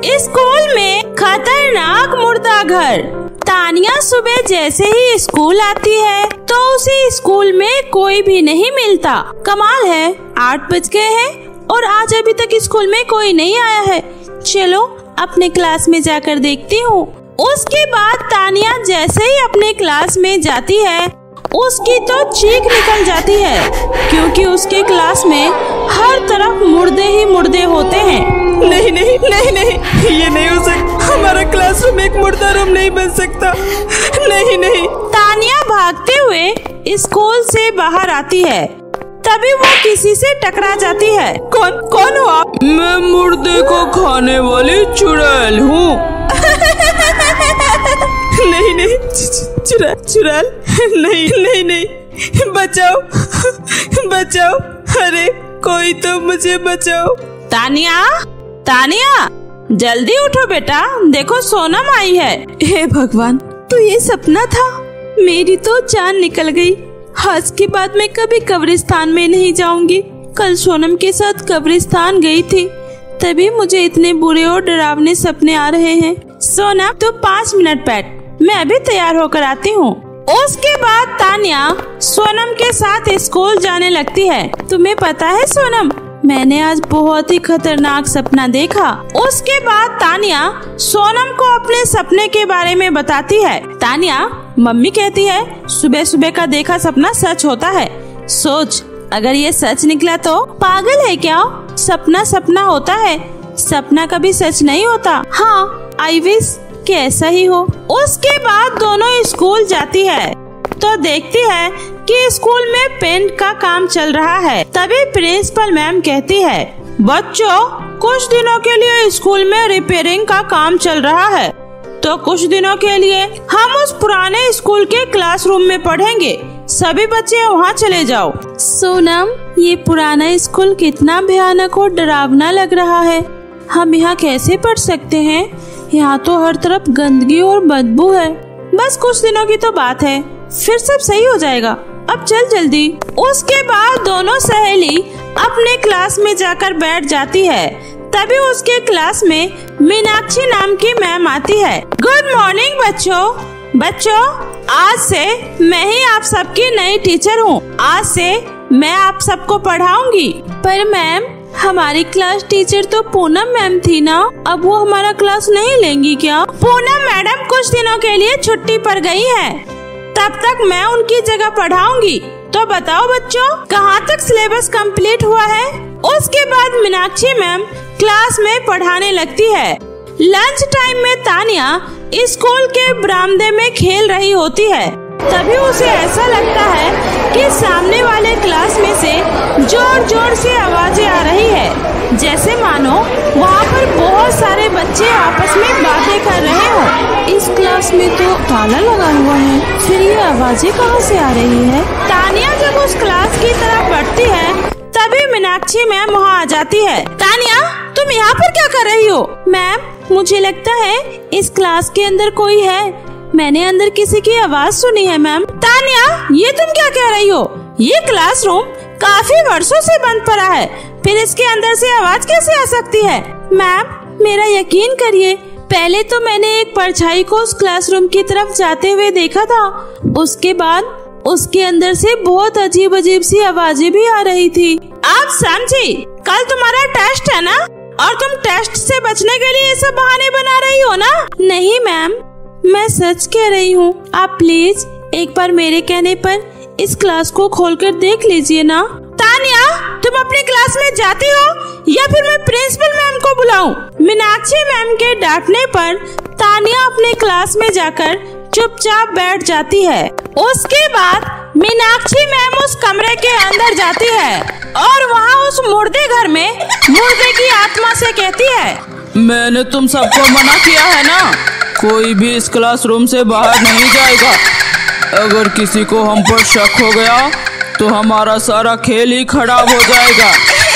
School में खतरनाक मुर्दा घर। तानिया सुबह जैसे ही स्कूल आती है तो उसे स्कूल में कोई भी नहीं मिलता। कमाल है, 8 बज गए हैं और आज अभी तक स्कूल में कोई नहीं आया है। चलो अपने क्लास में जाकर देखती हूँ। उसके बाद तानिया जैसे ही अपने क्लास में जाती है उसकी तो चीख निकल जाती है, क्योंकि उसके क्लास में हर तरफ मुर्दे ही मुर्दे होते हैं। नहीं नहीं नहीं नहीं, ये नहीं हो सकता। हमारा क्लासरूम एक मुर्दा रूम नहीं बन सकता। नहीं नहीं। तानिया भागते हुए स्कूल से बाहर आती है, तभी वो किसी से टकरा जाती है। कौन हो आप? मैं मुर्दे को खाने वाली चुड़ैल हूँ। नहीं नहीं, चुड़ैल नहीं नहीं नहीं, बचाओ बचाओ, अरे कोई तो मुझे बचाओ। तानिया जल्दी उठो बेटा, देखो सोनम आई है। हे भगवान, तो ये सपना था? मेरी तो जान निकल गई। आज के बाद मैं कभी कब्रिस्तान में नहीं जाऊंगी। कल सोनम के साथ कब्रिस्तान गई थी, तभी मुझे इतने बुरे और डरावने सपने आ रहे हैं। सोनम तो 5 मिनट बैठ, मैं अभी तैयार होकर आती हूँ। उसके बाद तानिया सोनम के साथ स्कूल जाने लगती है। तुम्हें पता है सोनम, मैंने आज बहुत ही खतरनाक सपना देखा। उसके बाद तानिया सोनम को अपने सपने के बारे में बताती है। तानिया, मम्मी कहती है सुबह सुबह का देखा सपना सच होता है। सोच, अगर ये सच निकला तो? पागल है क्या? सपना सपना होता है, सपना कभी सच नहीं होता। हाँ, आई विश कि ऐसा ही हो। उसके बाद दोनों स्कूल जाती है तो देखती है कि स्कूल में पेंट का काम चल रहा है। तभी प्रिंसिपल मैम कहती है, बच्चों कुछ दिनों के लिए स्कूल में रिपेयरिंग का काम चल रहा है, तो कुछ दिनों के लिए हम उस पुराने स्कूल के क्लासरूम में पढ़ेंगे। सभी बच्चे वहाँ चले जाओ। सोनम, ये पुराना स्कूल कितना भयानक और डरावना लग रहा है। हम यहाँ कैसे पढ़ सकते हैं? यहाँ तो हर तरफ गंदगी और बदबू है। बस कुछ दिनों की तो बात है, फिर सब सही हो जाएगा। अब चल जल्दी। उसके बाद दोनों सहेली अपने क्लास में जाकर बैठ जाती है। तभी उसके क्लास में मीनाक्षी नाम की मैम आती है। गुड मॉर्निंग बच्चों, आज से मैं ही आप सबकी नई टीचर हूँ। आज से मैं आप सबको पढ़ाऊंगी। पर मैम, हमारी क्लास टीचर तो पूनम मैम थी ना, अब वो हमारा क्लास नहीं लेंगी क्या? पूनम मैडम कुछ दिनों के लिए छुट्टी पर गई है, तब तक मैं उनकी जगह पढ़ाऊंगी। तो बताओ बच्चों, कहाँ तक सिलेबस कंप्लीट हुआ है? उसके बाद मीनाक्षी मैम क्लास में पढ़ाने लगती है। लंच टाइम में तानिया स्कूल के बरामदे में खेल रही होती है। तभी उसे ऐसा लगता है कि सामने वाले क्लास में से जोर जोर से आवाजें आ रही है, जैसे मानो वहाँ पर बहुत सारे बच्चे आपस में बातें कर रहे हो। इस क्लास में तो ताला लगा हुआ है, फिर ये आवाजें कहाँ से आ रही है? तानिया जब उस क्लास की तरफ बढ़ती है तभी मीनाक्षी मैम वहाँ आ जाती है। तानिया, तुम यहाँ पर क्या कर रही हो? मैम, मुझे लगता है इस क्लास के अंदर कोई है। मैंने अंदर किसी की आवाज सुनी है मैम। तानिया, ये तुम क्या कह रही हो? ये क्लासरूम काफी वर्षों से बंद पड़ा है, फिर इसके अंदर से आवाज कैसे आ सकती है? मैम, मेरा यकीन करिए, पहले तो मैंने एक परछाई को उस क्लासरूम की तरफ जाते हुए देखा था। उसके बाद उसके अंदर से बहुत अजीब अजीब सी आवाजें भी आ रही थी। आप समझी? कल तुम्हारा टेस्ट है ना, और तुम टेस्ट से बचने के लिए ये सब बहाने बना रही हो ना? नहीं मैम, मैं सच कह रही हूँ। आप प्लीज एक बार मेरे कहने पर इस क्लास को खोलकर देख लीजिए ना। तानिया, तुम अपनी क्लास में जाती हो या फिर मैं प्रिंसिपल मैम को बुलाऊं? मीनाक्षी मैम के डांटने पर तानिया अपने क्लास में जाकर चुपचाप बैठ जाती है। उसके बाद मीनाक्षी मैम उस कमरे के अंदर जाती है और वहाँ उस मुर्दे घर में मुर्दे की आत्मा से कहती है, मैंने तुम सबको मना किया है ना, कोई भी इस क्लासरूम से बाहर नहीं जाएगा। अगर किसी को हम पर शक हो गया तो हमारा सारा खेल ही खराब हो जाएगा।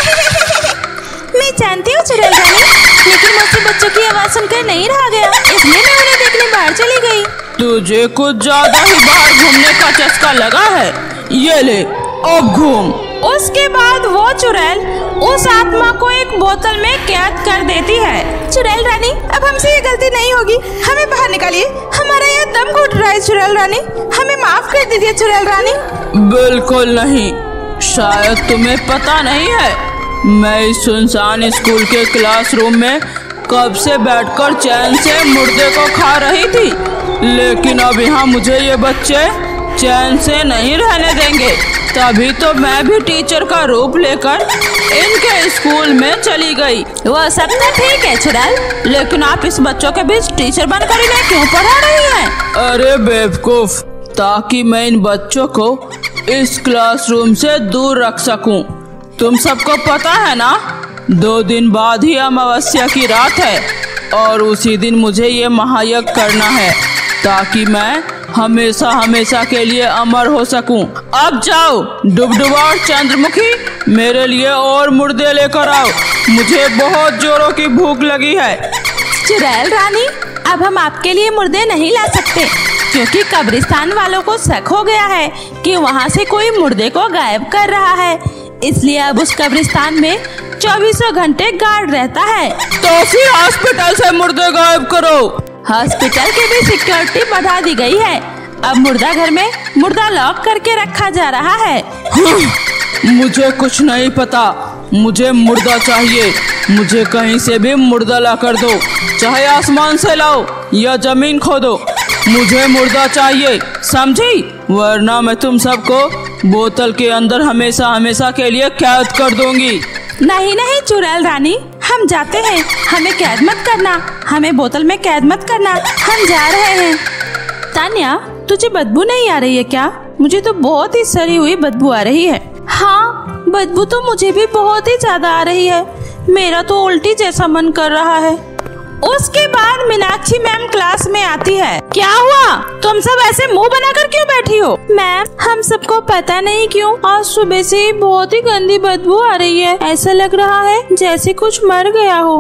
मैं जानती हूँ चुड़ैल रानी, लेकिन मुझसे बच्चों की आवाज सुनकर नहीं रहा गया, इसलिए मैं उन्हें देखने बाहर चली गई। तुझे कुछ ज्यादा ही बाहर घूमने का चस्का लगा है, ये ले अब घूम। उसके बाद वो चुड़ैल उस आत्मा को एक बोतल में कैद कर देती है। चुड़ैल रानी, अब हमसे ये गलती नहीं होगी, हमें बाहर निकालिए, हमारा यहाँ दम घुट रहा है चुड़ैल रानी, हमें माफ कर दीजिए चुड़ैल रानी। बिल्कुल नहीं, शायद तुम्हें पता नहीं है, मैं इस सुनसान स्कूल के क्लासरूम में कब से बैठकर चैन से मुर्दे को खा रही थी, लेकिन अब यहाँ मुझे ये बच्चे चैन से नहीं रहने देंगे, तभी तो मैं भी टीचर का रूप लेकर इनके स्कूल में चली गई। वो सब तो ठीक है चुड़ैल, लेकिन आप इस बच्चों के बीच टीचर बनकर इन्हें क्यों पढ़ा रही हैं? अरे बेवकूफ, ताकि मैं इन बच्चों को इस क्लासरूम से दूर रख सकूं। तुम सबको पता है ना, 2 दिन बाद ही अमावस्या की रात है और उसी दिन मुझे ये महायज्ञ करना है, ताकि मैं हमेशा हमेशा के लिए अमर हो सकूं। अब जाओ डुबडुबा और चंद्रमुखी, मेरे लिए और मुर्दे लेकर आओ, मुझे बहुत जोरों की भूख लगी है। चुड़ैल रानी, अब हम आपके लिए मुर्दे नहीं ला सकते, क्योंकि कब्रिस्तान वालों को शक हो गया है कि वहाँ से कोई मुर्दे को गायब कर रहा है, इसलिए अब उस कब्रिस्तान में 24 घंटे गार्ड रहता है। तो फिर हॉस्पिटल से मुर्दे गायब करो। हॉस्पिटल की भी सिक्योरिटी बढ़ा दी गई है, अब मुर्दा घर में मुर्दा लॉक करके रखा जा रहा है। मुझे कुछ नहीं पता, मुझे मुर्दा चाहिए, मुझे कहीं से भी मुर्दा ला कर दो, चाहे आसमान से लाओ या जमीन खोदो, मुझे मुर्दा चाहिए, समझी? वरना मैं तुम सबको बोतल के अंदर हमेशा हमेशा के लिए कैद कर दूंगी। नहीं नहीं चुड़ैल रानी, हम जाते हैं, हमें कैद मत करना, हमें बोतल में कैद मत करना, हम जा रहे हैं। तान्या, तुझे बदबू नहीं आ रही है क्या? मुझे तो बहुत ही सड़ी हुई बदबू आ रही है। हाँ, बदबू तो मुझे भी बहुत ही ज्यादा आ रही है, मेरा तो उल्टी जैसा मन कर रहा है। उसके बाद मीनाक्षी मैम क्लास में आती है। क्या हुआ? तुम सब ऐसे मुंह बनाकर क्यों बैठी हो? मैम, हम सबको पता नहीं क्यों आज सुबह से बहुत ही गंदी बदबू आ रही है, ऐसा लग रहा है जैसे कुछ मर गया हो।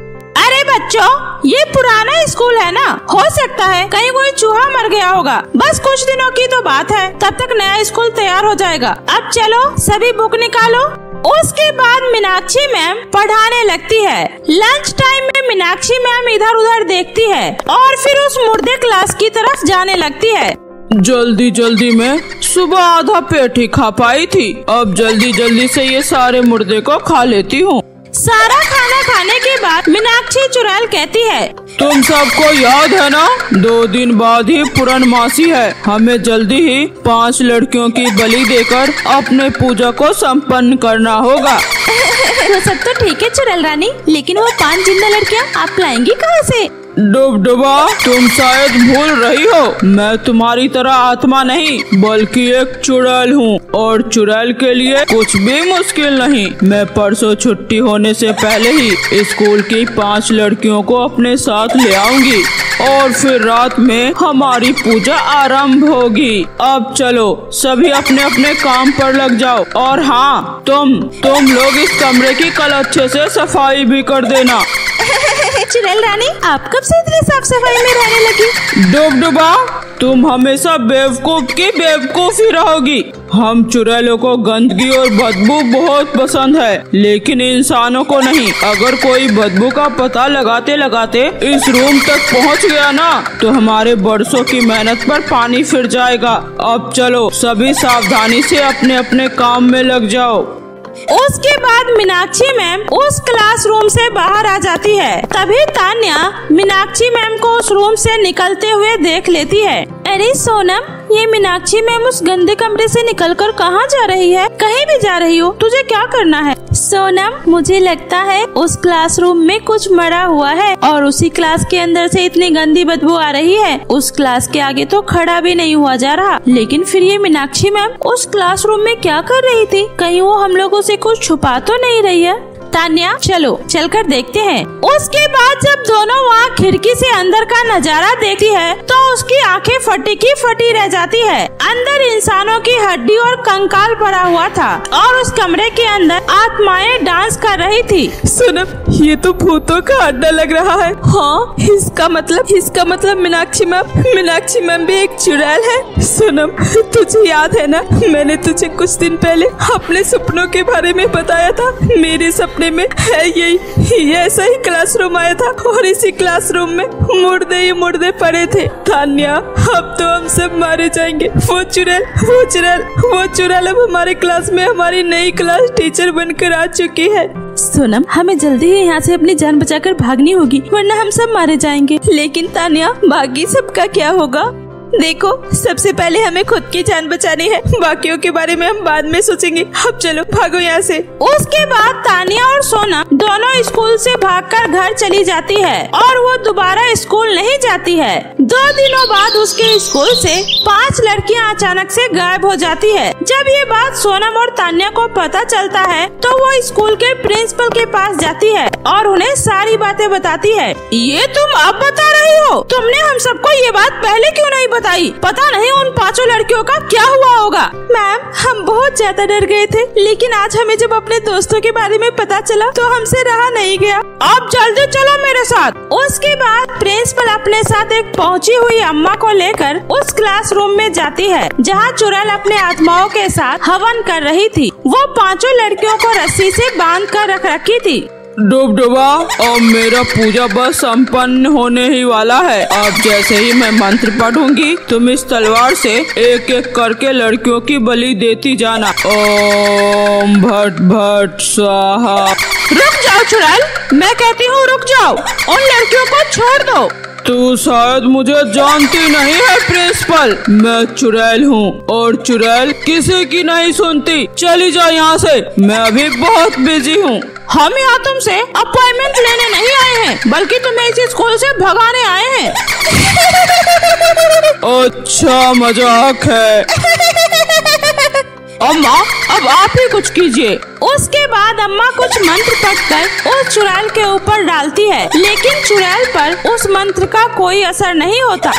अरे बच्चों, ये पुराना स्कूल है ना, हो सकता है कहीं कोई चूहा मर गया होगा, बस कुछ दिनों की तो बात है, तब तक नया स्कूल तैयार हो जाएगा। अब चलो सभी बुक निकालो। उसके बाद मीनाक्षी मैम पढ़ाने लगती है। लंच टाइम में मीनाक्षी मैम इधर उधर देखती है और फिर उस मुर्दे क्लास की तरफ जाने लगती है। जल्दी जल्दी में सुबह आधा पेट ही खा पाई थी, अब जल्दी जल्दी से ये सारे मुर्दे को खा लेती हूँ। सारा खाना खाने के बाद मीनाक्षी चुड़ैल कहती है, तुम सबको याद है ना, 2 दिन बाद ही पूर्णमासी है, हमें जल्दी ही 5 लड़कियों की बलि देकर अपने पूजा को संपन्न करना होगा। वो सब तो ठीक है चुड़ैल रानी, लेकिन वो 5 जिंदा लड़कियाँ आप लाएंगी कहाँ से? डुबडुबा, तुम शायद भूल रही हो, मैं तुम्हारी तरह आत्मा नहीं बल्कि एक चुड़ैल हूँ, और चुड़ैल के लिए कुछ भी मुश्किल नहीं। मैं परसों छुट्टी होने से पहले ही स्कूल की 5 लड़कियों को अपने साथ ले आऊंगी और फिर रात में हमारी पूजा आरंभ होगी। अब चलो सभी अपने अपने काम पर लग जाओ, और हाँ, तुम लोग इस कमरे की कल अच्छे से सफाई भी कर देना। चुड़ैल रानी, आप कब से इतनी साफ सफाई में रहने लगी? डुबडुबा, तुम हमेशा बेवकूफ की बेवकूफ ही रहोगी। हम चुड़ैलों को गंदगी और बदबू बहुत पसंद है, लेकिन इंसानों को नहीं। अगर कोई बदबू का पता लगाते लगाते इस रूम तक पहुंच गया ना, तो हमारे बरसों की मेहनत पर पानी फिर जाएगा। अब चलो सभी सावधानी से अपने अपने काम में लग जाओ। उसके बाद मीनाक्षी मैम उस क्लासरूम से बाहर आ जाती है। तभी तान्या मीनाक्षी मैम को उस रूम से निकलते हुए देख लेती है। अरे सोनम, ये मीनाक्षी मैम उस गंदे कमरे से निकलकर कहाँ जा रही है? कहीं भी जा रही हो, तुझे क्या करना है? सोनम, मुझे लगता है उस क्लासरूम में कुछ मरा हुआ है और उसी क्लास के अंदर से इतनी गंदी बदबू आ रही है। उस क्लास के आगे तो खड़ा भी नहीं हुआ जा रहा, लेकिन फिर ये मीनाक्षी मैम उस क्लासरूम में क्या कर रही थी? कहीं वो हम लोगों से कुछ छुपा तो नहीं रही है? तान्या, चलो चलकर देखते हैं। उसके बाद जब दोनों वहाँ खिड़की से अंदर का नजारा देखती है तो उसकी आंखें फटी की फटी रह जाती है। अंदर इंसानों की हड्डी और कंकाल पड़ा हुआ था और उस कमरे के अंदर आत्माएं डांस कर रही थी। सोनम, ये तो भूतों का अड्डा लग रहा है। हाँ, इसका मतलब मीनाक्षी मैम भी एक चुड़ैल है। सोनम, तुझे याद है ना, मैंने तुझे कुछ दिन पहले अपने सपनों के बारे में बताया था। मेरे सपने में है ये ऐसा ही क्लासरूम आया था और इसी क्लासरूम में मुर्दे ही मुर्दे पड़े थे। तान्या, अब तो हम सब मारे जाएंगे। वो चुड़ैल अब हमारे क्लास में हमारी नई क्लास टीचर बनकर आ चुकी है। सोनम, हमें जल्दी ही यहाँ से अपनी जान बचाकर भागनी होगी, वरना हम सब मारे जाएंगे। लेकिन तान्या, बाकी सबका क्या होगा? देखो, सबसे पहले हमें खुद की जान बचानी है, बाकियों के बारे में हम बाद में सोचेंगे। अब चलो भागो यहाँ से। उसके बाद तानिया और सोनम दोनों स्कूल से भागकर घर चली जाती है और वो दोबारा स्कूल नहीं जाती है। 2 दिनों बाद उसके स्कूल से 5 लड़कियाँ अचानक से गायब हो जाती है। जब ये बात सोनम और तानिया को पता चलता है तो वो स्कूल के प्रिंसिपल के पास जाती है और उन्हें सारी बातें बताती है। ये तुम अब बता रही हो? तुमने हम सबको ये बात पहले क्यों नहीं बताई? पता नहीं उन 5 लड़कियों का क्या हुआ होगा। मैम, हम बहुत ज्यादा डर गए थे, लेकिन आज हमें जब अपने दोस्तों के बारे में पता चला तो हमसे रहा नहीं गया। अब जल्दी चलो मेरे साथ। उसके बाद प्रिंसिपल अपने साथ एक पहुंची हुई अम्मा को लेकर उस क्लासरूम में जाती है जहां चुड़ैल अपने आत्माओं के साथ हवन कर रही थी। वो 5 लड़कियों को रस्सी से बांध कर रख रखी थी। डुबडुबा, और मेरा पूजा बस संपन्न होने ही वाला है। अब जैसे ही मैं मंत्र पढ़ूंगी तुम इस तलवार से एक एक करके लड़कियों की बलि देती जाना। ओम भट भट स्वाहा। रुक जाओ चुड़ैल, मैं कहती हूँ रुक जाओ, उन लड़कियों को छोड़ दो। तू शायद मुझे जानती नहीं है प्रिंसिपल, मैं चुड़ैल हूँ और चुड़ैल किसी की नहीं सुनती। चली जाओ यहाँ से, मैं अभी बहुत बिजी हूँ। हम यहाँ तुमसे अपॉइंटमेंट लेने नहीं आए हैं, बल्कि तुम्हें इस स्कूल से भगाने आए हैं। अच्छा मजाक है। अम्मा, अब आप ही कुछ कीजिए। उसके बाद अम्मा कुछ मंत्र पढ़कर उस चुड़ैल के ऊपर डालती है, लेकिन चुड़ैल पर उस मंत्र का कोई असर नहीं होता।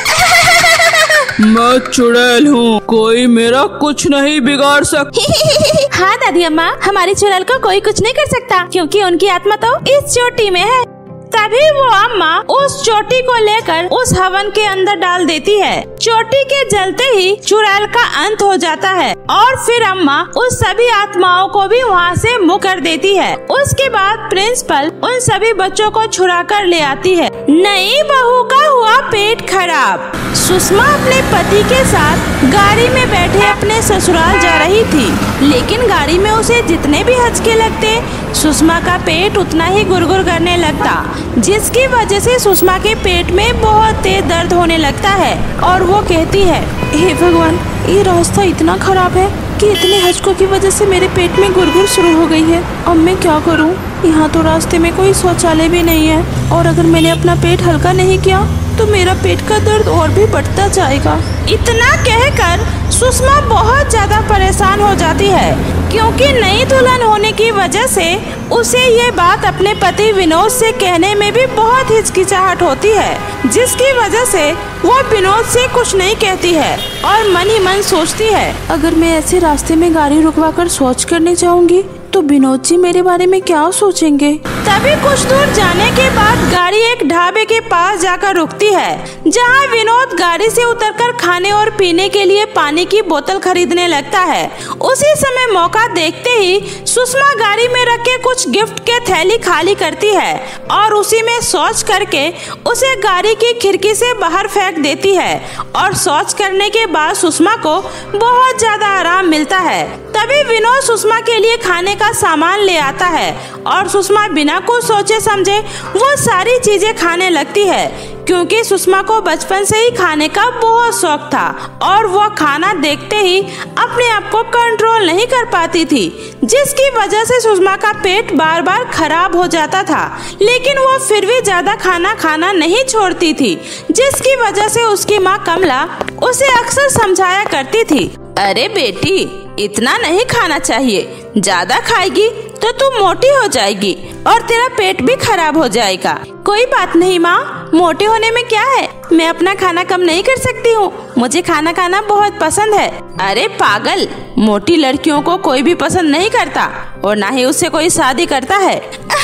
मैं चुड़ैल हूँ, कोई मेरा कुछ नहीं बिगाड़ सकता। हाँ दादी अम्मा, हमारी चुड़ैल को कोई कुछ नहीं कर सकता, क्योंकि उनकी आत्मा तो इस चोटी में है। तभी वो अम्मा उस चोटी को लेकर उस हवन के अंदर डाल देती है। चोटी के जलते ही चुड़ैल का अंत हो जाता है और फिर अम्मा उस सभी आत्माओं को भी वहाँ से मुक्त कर देती है। उसके बाद प्रिंसिपल उन सभी बच्चों को छुड़ा कर ले आती है। नई बहू का हुआ पेट खराब। सुषमा अपने पति के साथ गाड़ी में बैठे अपने ससुराल जा रही थी, लेकिन गाड़ी में उसे जितने भी हचके लगते सुषमा का पेट उतना ही गुरगुर करने लगता, जिसकी वजह से सुषमा के पेट में बहुत तेज दर्द होने लगता है और वो कहती है, हे भगवान, ये रास्ता इतना खराब है कि इतने हचकों की वजह से मेरे पेट में गुरगुर शुरू हो गई है। अब मैं क्या करूं? यहाँ तो रास्ते में कोई शौचालय भी नहीं है और अगर मैंने अपना पेट हल्का नहीं किया तो मेरा पेट का दर्द और भी बढ़ता जाएगा। इतना कहकर सुषमा बहुत ज्यादा परेशान हो जाती है, क्योंकि नई दुल्हन होने की वजह से उसे ये बात अपने पति विनोद से कहने में भी बहुत हिचकिचाहट होती है, जिसकी वजह से वो विनोद से कुछ नहीं कहती है और मन ही मन सोचती है, अगर मैं ऐसे रास्ते में गाड़ी रुकवाकर शौच करने जाऊंगी तो विनोद जी मेरे बारे में क्या सोचेंगे। तभी कुछ दूर जाने के बाद गाड़ी एक ढाबे के पास जाकर रुकती है, जहां विनोद गाड़ी से उतरकर खाने और पीने के लिए पानी की बोतल खरीदने लगता है। उसी समय मौका देखते ही सुषमा गाड़ी में रखे कुछ गिफ्ट के थैली खाली करती है और उसी में शौच करके उसे गाड़ी की खिड़की से बाहर फेंक देती है और शौच करने के बाद सुषमा को बहुत ज्यादा आराम मिलता है। तभी विनोद सुषमा के लिए खाने का सामान ले आता है और सुषमा बिना कुछ सोचे समझे वो सारी चीजें खाने लगती है, क्योंकि सुषमा को बचपन से ही खाने का बहुत शौक था और वो खाना देखते ही अपने आप को कंट्रोल नहीं कर पाती थी, जिसकी वजह से सुषमा का पेट बार बार खराब हो जाता था। लेकिन वो फिर भी ज्यादा खाना नहीं छोड़ती थी, जिसकी वजह से उसकी माँ कमला उसे अक्सर समझाया करती थी, अरे बेटी, इतना नहीं खाना चाहिए, ज्यादा खाएगी तो तू मोटी हो जाएगी और तेरा पेट भी खराब हो जाएगा। कोई बात नहीं माँ, मोटे होने में क्या है, मैं अपना खाना कम नहीं कर सकती हूँ, मुझे खाना खाना बहुत पसंद है। अरे पागल, मोटी लड़कियों को कोई भी पसंद नहीं करता और ना ही उससे कोई शादी करता है।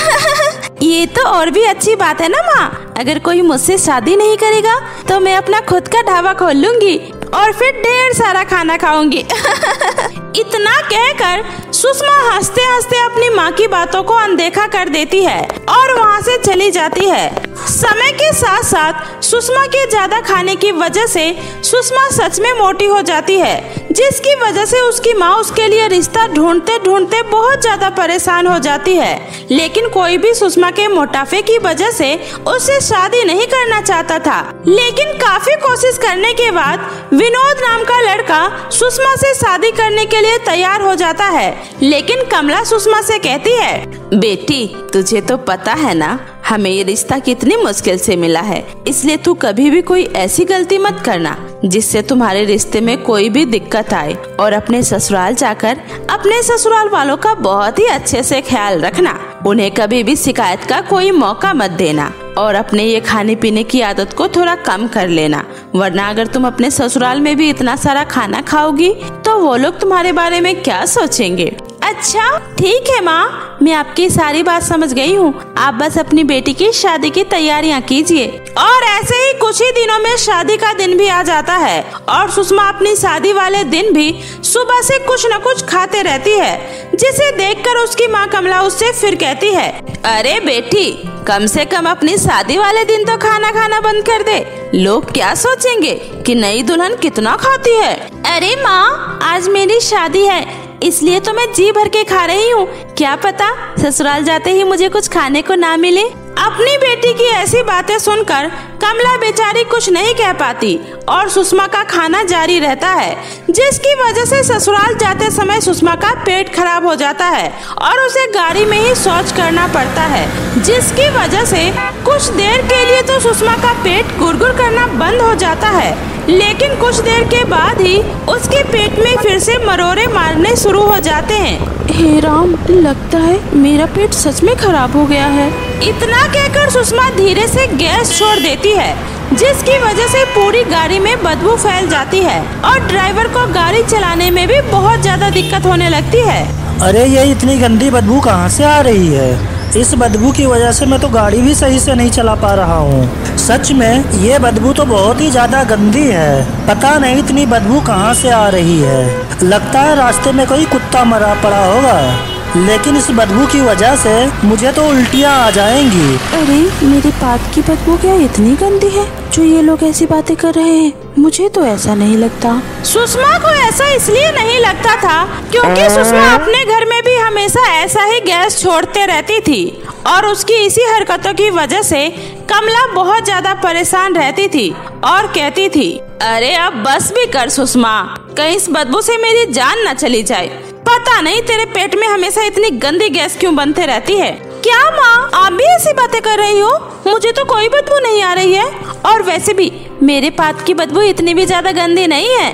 ये तो और भी अच्छी बात है ना माँ, अगर कोई मुझसे शादी नहीं करेगा तो मैं अपना खुद का ढाबा खोल लूंगी और फिर ढेर सारा खाना खाऊंगी। इतना कहकर सुषमा हंसते हंसते अपनी माँ की बातों को अनदेखा कर देती है और वहाँ से चली जाती है। समय के साथ साथ सुषमा के ज्यादा खाने की वजह से सुषमा सच में मोटी हो जाती है, जिसकी वजह से उसकी माँ उसके लिए रिश्ता ढूंढते ढूंढते बहुत ज्यादा परेशान हो जाती है। लेकिन कोई भी सुषमा के मोटापे की वजह से उससे शादी नहीं करना चाहता था। लेकिन काफी कोशिश करने के बाद विनोद नाम का लड़का सुषमा से शादी करने के लिए तैयार हो जाता है। लेकिन कमला सुषमा से कहती है, बेटी तुझे तो पता है ना हमें ये रिश्ता कितनी मुश्किल से मिला है, इसलिए तू कभी भी कोई ऐसी गलती मत करना जिससे तुम्हारे रिश्ते में कोई भी दिक्कत आए, और अपने ससुराल जाकर अपने ससुराल वालों का बहुत ही अच्छे से ख्याल रखना। उन्हें कभी भी शिकायत का कोई मौका मत देना और अपने ये खाने पीने की आदत को थोड़ा कम कर लेना, वरना अगर तुम अपने ससुराल में भी इतना सारा खाना खाओगी तो वो लोग तुम्हारे बारे में क्या सोचेंगे। अच्छा ठीक है माँ, मैं आपकी सारी बात समझ गई हूँ। आप बस अपनी बेटी की शादी की तैयारियाँ कीजिए। और ऐसे ही कुछ ही दिनों में शादी का दिन भी आ जाता है और सुषमा अपनी शादी वाले दिन भी सुबह से कुछ न कुछ खाते रहती है, जिसे देखकर उसकी माँ कमला उससे फिर कहती है, अरे बेटी कम से कम अपनी शादी वाले दिन तो खाना खाना बंद कर दे। लोग क्या सोचेंगे कि नई दुल्हन कितना खाती है। अरे माँ आज मेरी शादी है इसलिए तो मैं जी भर के खा रही हूँ, क्या पता ससुराल जाते ही मुझे कुछ खाने को ना मिले। अपनी बेटी की ऐसी बातें सुनकर कमला बेचारी कुछ नहीं कह पाती और सुषमा का खाना जारी रहता है, जिसकी वजह से ससुराल जाते समय सुषमा का पेट खराब हो जाता है और उसे गाड़ी में ही शौच करना पड़ता है, जिसकी वजह से कुछ देर के लिए तो सुषमा का पेट गुड़गुड़ करना बंद हो जाता है। लेकिन कुछ देर के बाद ही उसके पेट में फिर से मरोड़े मारने शुरू हो जाते हैं। हे राम, लगता है मेरा पेट सच में खराब हो गया है। इतना कहकर सुषमा धीरे से गैस छोड़ देती है, जिसकी वजह से पूरी गाड़ी में बदबू फैल जाती है और ड्राइवर को गाड़ी चलाने में भी बहुत ज्यादा दिक्कत होने लगती है। अरे ये इतनी गंदी बदबू कहाँ से आ रही है? इस बदबू की वजह से मैं तो गाड़ी भी सही से नहीं चला पा रहा हूँ। सच में ये बदबू तो बहुत ही ज्यादा गंदी है। पता नहीं इतनी बदबू कहाँ से आ रही है। लगता है रास्ते में कोई कुत्ता मरा पड़ा होगा, लेकिन इस बदबू की वजह से मुझे तो उल्टियाँ आ जाएंगी। अरे मेरे पाद की बदबू क्या इतनी गंदी है जो ये लोग ऐसी बातें कर रहे हैं? मुझे तो ऐसा नहीं लगता। सुषमा को ऐसा इसलिए नहीं लगता था क्योंकि सुषमा अपने घर में भी हमेशा ऐसा ही गैस छोड़ते रहती थी और उसकी इसी हरकतों की वजह से कमला बहुत ज्यादा परेशान रहती थी और कहती थी, अरे अब बस भी कर सुषमा, कहीं इस बदबू से मेरी जान न चली जाए। पता नहीं तेरे पेट में हमेशा इतनी गंदी गैस क्यों बनते रहती है। क्या माँ आप भी ऐसी बातें कर रही हो? मुझे तो कोई बदबू नहीं आ रही है और वैसे भी मेरे पाद की बदबू इतनी भी ज्यादा गंदी नहीं है।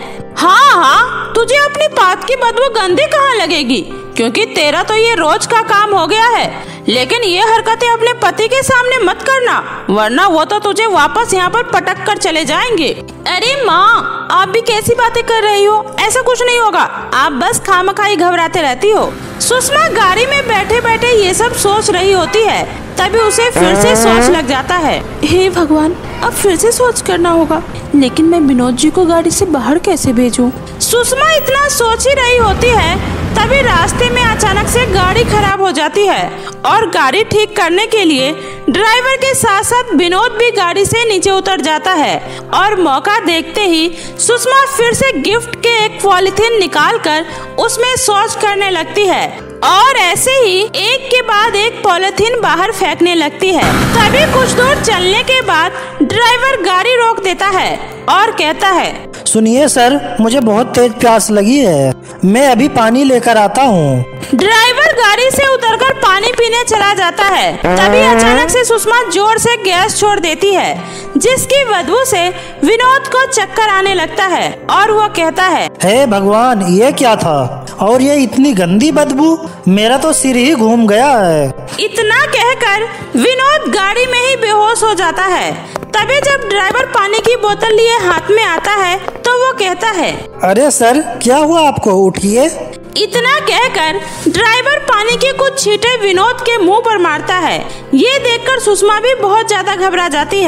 हाँ, तुझे अपनी पाद की बदबू गंदी कहाँ लगेगी, क्योंकि तेरा तो ये रोज का काम हो गया है। लेकिन ये हरकतें अपने पति के सामने मत करना, वरना वो तो तुझे वापस यहाँ पर पटक कर चले जाएंगे। अरे माँ आप भी कैसी बातें कर रही हो? ऐसा कुछ नहीं होगा, आप बस खामखाई घबराते रहती हो। सुषमा गाड़ी में बैठे बैठे ये सब सोच रही होती है, तभी उसे फिर से सोच लग जाता है। हे भगवान, अब फिर से सोच करना होगा, लेकिन मैं विनोद जी को गाड़ी से बाहर कैसे भेजूं? सुषमा इतना सोच ही रही होती है, तभी रास्ते में अचानक से गाड़ी खराब हो जाती है और गाड़ी ठीक करने के लिए ड्राइवर के साथ साथ विनोद भी गाड़ी से नीचे उतर जाता है और मौका देखते ही सुषमा फिर से गिफ्ट के एक पॉलीथिन निकालकर उसमें शौच करने लगती है और ऐसे ही एक के बाद एक पॉलीथिन बाहर फेंकने लगती है। तभी कुछ दूर चलने के बाद ड्राइवर गाड़ी रोक देता है और कहता है, सुनिए सर, मुझे बहुत तेज प्यास लगी है, मैं अभी पानी लेकर आता हूँ। ड्राइवर गाड़ी से उतरकर पानी पीने चला जाता है। तभी अचानक से सुषमा जोर से गैस छोड़ देती है, जिसकी बदबू से विनोद को चक्कर आने लगता है और वो कहता है, हे भगवान, ये क्या था? और ये इतनी गंदी बदबू, मेरा तो सिर ही घूम गया है। इतना कहकर विनोद गाड़ी में ही बेहोश हो जाता है। तभी जब ड्राइवर पानी की बोतल लिए हाथ में आता है तो वो कहता है, अरे सर क्या हुआ आपको, उठिए। इतना कहकर ड्राइवर पानी के कुछ छींटे विनोद के मुंह पर मारता है। ये देखकर सुषमा भी बहुत ज्यादा घबरा जाती है।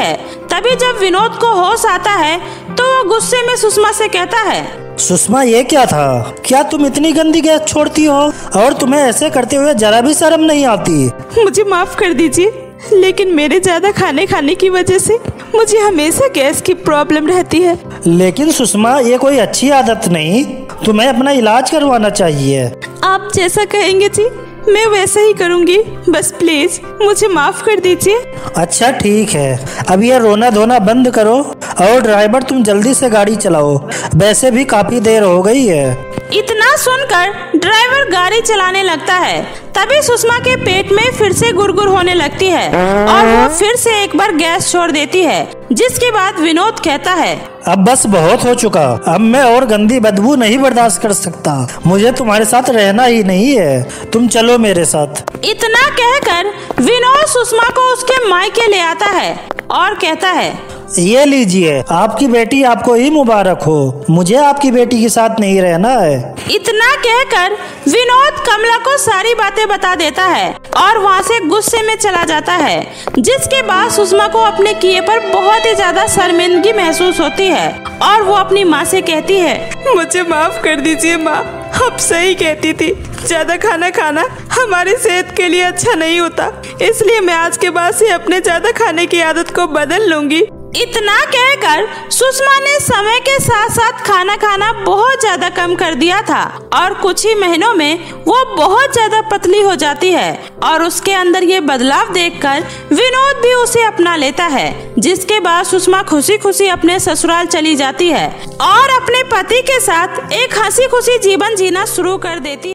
तभी जब विनोद को होश आता है तो वो गुस्से में सुषमा से कहता है, सुषमा ये क्या था? क्या तुम इतनी गंदी गैस छोड़ती हो और तुम्हें ऐसे करते हुए जरा भी शर्म नहीं आती? मुझे माफ कर दीजिए, लेकिन मेरे ज्यादा खाने की वजह से मुझे हमेशा गैस की प्रॉब्लम रहती है। लेकिन सुषमा ये कोई अच्छी आदत नहीं, तुम्हें अपना इलाज करवाना चाहिए। आप जैसा कहेंगे जी, मैं वैसा ही करूंगी। बस प्लीज मुझे माफ कर दीजिए। अच्छा ठीक है, अब ये रोना धोना बंद करो और ड्राइवर तुम जल्दी से गाड़ी चलाओ, वैसे भी काफी देर हो गई है। इतना सुनकर ड्राइवर गाड़ी चलाने लगता है। तभी सुषमा के पेट में फिर से गुड़गुड़ होने लगती है और वो फिर से एक बार गैस छोड़ देती है, जिसके बाद विनोद कहता है, अब बस बहुत हो चुका, अब मैं और गंदी बदबू नहीं बर्दाश्त कर सकता, मुझे तुम्हारे साथ रहना ही नहीं है, तुम चलो मेरे साथ। इतना कहकर विनोद सुषमा को उसके मायके ले आता है और कहता है, ये लीजिए, आपकी बेटी आपको ही मुबारक हो, मुझे आपकी बेटी के साथ नहीं रहना है। इतना कहकर विनोद कमला को सारी बातें बता देता है और वहाँ से गुस्से में चला जाता है, जिसके बाद सुषमा को अपने किए पर बहुत ही ज्यादा शर्मिंदगी महसूस होती है और वो अपनी माँ से कहती है, मुझे माफ कर दीजिए माँ, आप सही कहती थी, ज्यादा खाना खाना हमारी सेहत के लिए अच्छा नहीं होता, इसलिए मैं आज के बाद से अपने ज्यादा खाने की आदत को बदल लूंगी। इतना कहकर सुषमा ने समय के साथ साथ खाना खाना बहुत ज्यादा कम कर दिया था और कुछ ही महीनों में वो बहुत ज्यादा पतली हो जाती है और उसके अंदर ये बदलाव देखकर विनोद भी उसे अपना लेता है, जिसके बाद सुषमा खुशी खुशी अपने ससुराल चली जाती है और अपने पति के साथ एक हंसी खुशी जीवन जीना शुरू कर देती है।